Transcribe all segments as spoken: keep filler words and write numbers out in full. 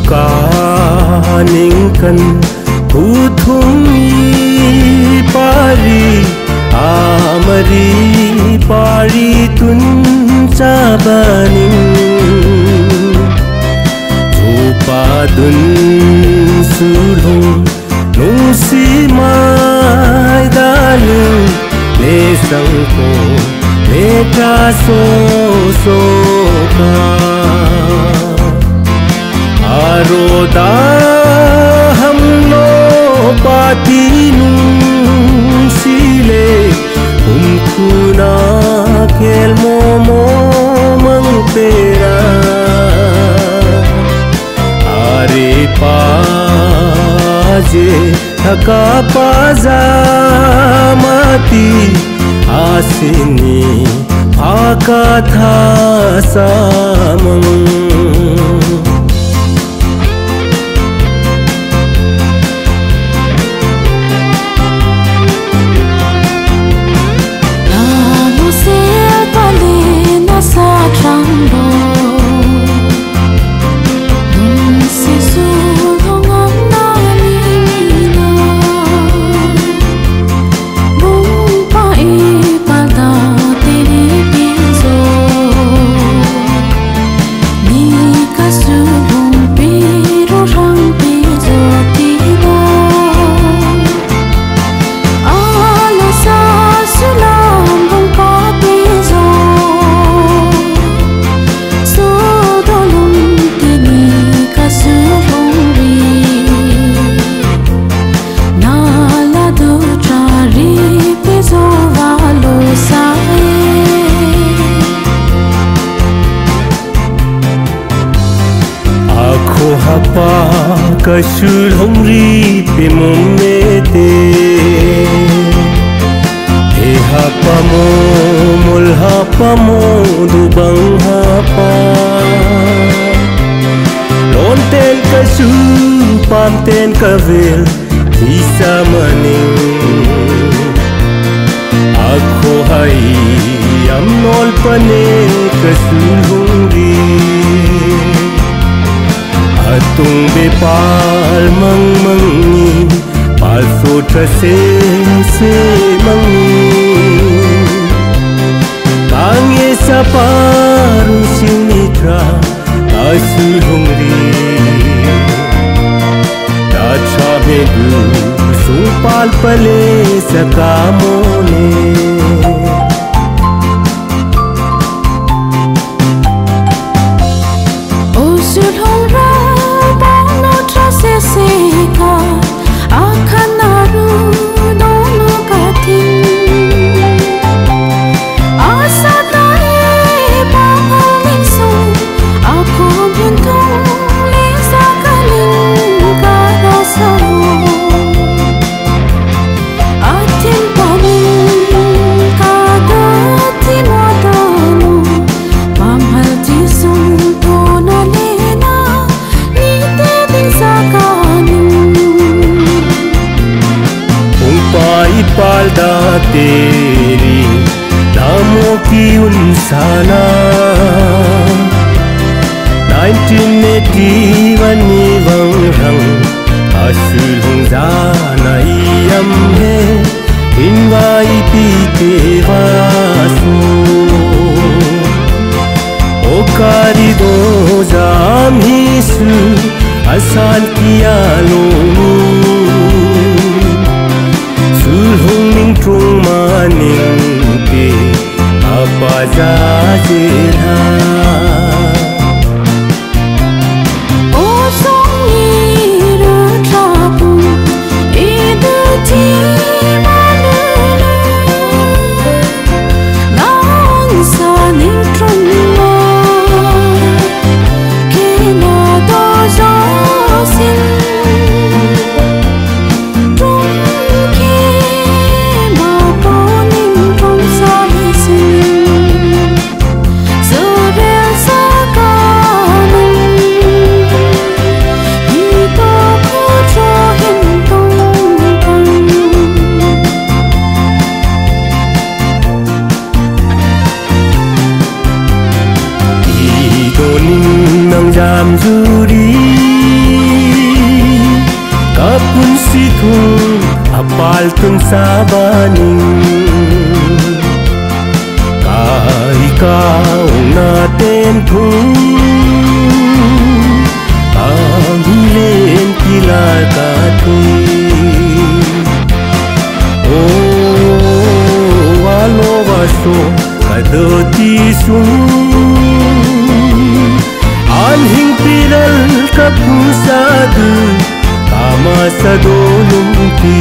ka ning kan hu thum i pari amari pari tun chabaning thupa dun sulhung nusi mai dalu le sang ko le ta so so ka aroda hum lo pati nung sile hum kuna kel mo mo mang pera are paje thaka paza mati asini phaka tha samang hapa kasul hongri pe momme te he hapa mo mul hapa mo dubang hapa lon ten kasul pam ten kavel isa maning ako hai am nol pane kasul hongri atung bepal mang mangi pal sutra se se mangi kange saparu sinitra asul hungri dacha bedu supal pale sakamone palda teri namoं की उनसाना nineteen eighty-one वंगरंग asul hong zana iyam he inwai pite vasu okari do jam hisu asan kiya lonu sulhung ning trung maning te apa jajela o song ni ru trapu edu ti manulu nang sa ning trung ma ke na do jo sin jam juri thung apal tun sabaning kai kau na ten thung kami len kilal ka tui oh walo waso kadoti sung anhing piral kapusadu kama sadolumpi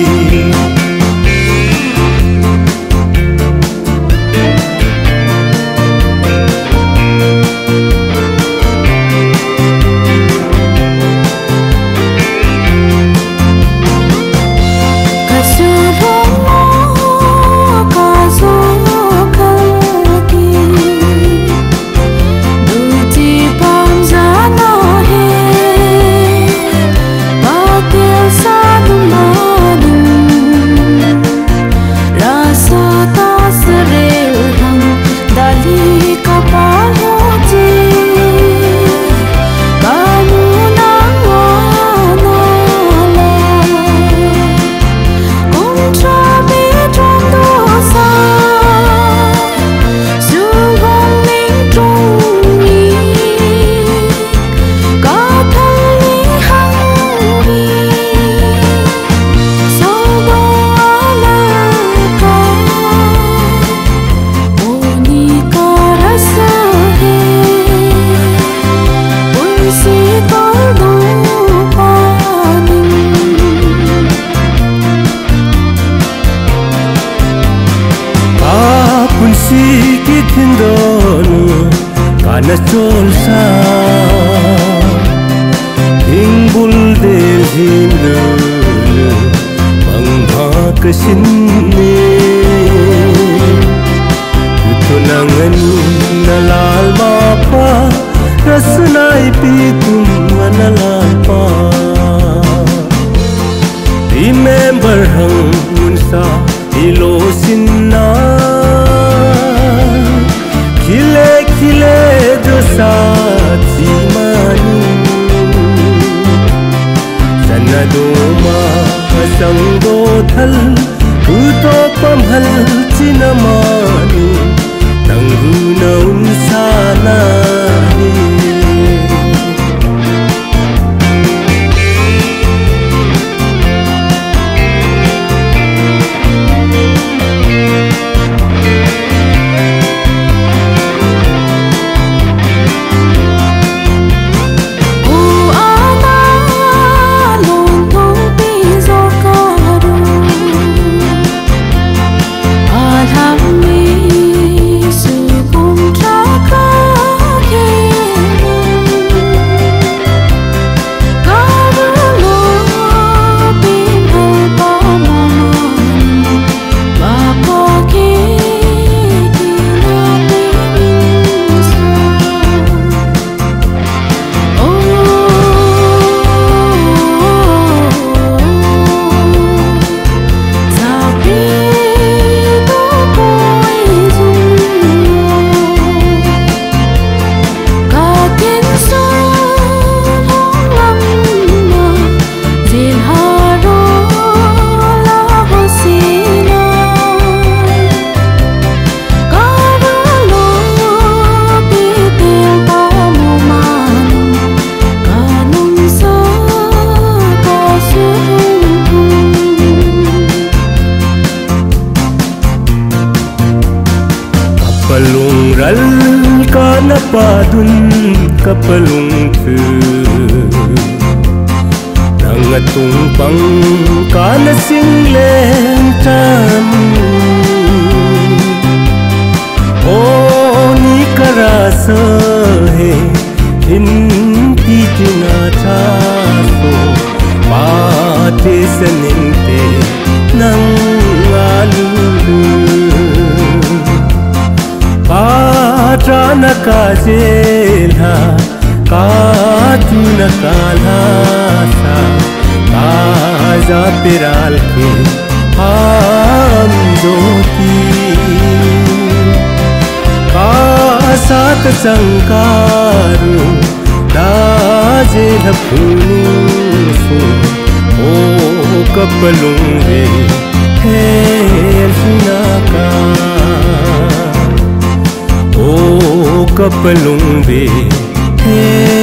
kana cholsa ingbul del hindu bangha kasinne tunangan nalal mapa rasnai pitum manalal pa remember hang sa ilo sinna khile khile jo sathi manu sanado ma sango thal uto pamhal chinamani nangu na unsana kapalung ral kana padun kapalung thu nangatung pang kana singlen tam oh ni karasa he hinti jina tha so paate saninte nang alu Patrana kajelha katuna kalasa kaza piral ke ham joti kasat sangkaru dajelha phunu o कपलूं वे है सुनाका ओ कपलूं वे है